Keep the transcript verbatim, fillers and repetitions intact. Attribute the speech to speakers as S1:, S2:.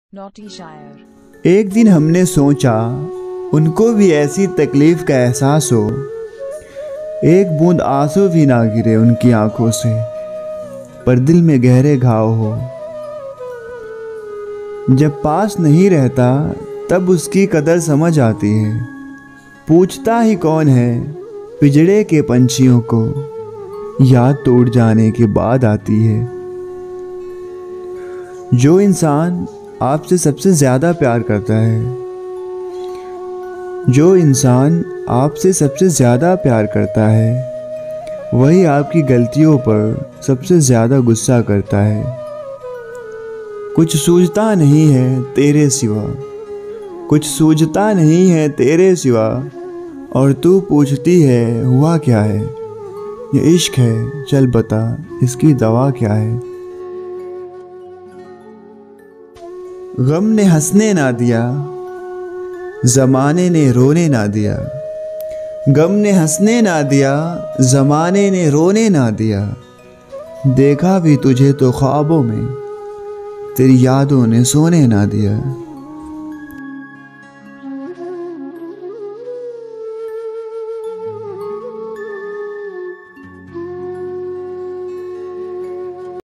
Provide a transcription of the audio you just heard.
S1: Naughty शायर।
S2: एक दिन हमने सोचा उनको भी ऐसी तकलीफ का एहसास हो, एक बूंद आंसू भी ना गिरे उनकी आंखों से, पर दिल में गहरे घाव हो। जब पास नहीं रहता तब उसकी कदर समझ आती है, पूछता ही कौन है पिंजड़े के पंछियों को, याद तो उड़ जाने के बाद आती है। जो इंसान आपसे सबसे ज़्यादा प्यार करता है, जो इंसान आपसे सबसे ज़्यादा प्यार करता है, वही आपकी गलतियों पर सबसे ज़्यादा गुस्सा करता है। कुछ सूझता नहीं है तेरे सिवा, कुछ सूझता नहीं है तेरे सिवा, और तू पूछती है हुआ क्या है। ये इश्क है, चल बता इसकी दवा क्या है। गम ने हंसने ना दिया, ज़माने ने रोने ना दिया। गम ने हंसने ना दिया, ज़माने ने रोने ना दिया। देखा भी तुझे तो ख्वाबों में, तेरी यादों ने सोने ना दिया।